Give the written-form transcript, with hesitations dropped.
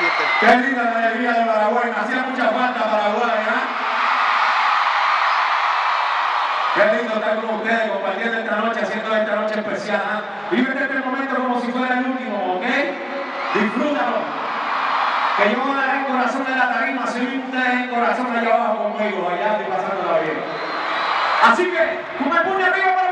sienten. Qué linda la alegría de Paraguay, me hacía mucha falta Paraguay, ¿eh? Qué lindo estar con ustedes, compartiendo esta noche, haciendo esta noche especial, ¿eh? Vive este momento como si fuera el último, ¿ok? Disfrútalo. Que yo voy a dar el corazón de la tarima, si ustedes en corazón allá abajo conmigo, allá y pasándola bien. Así que, con el puño arriba.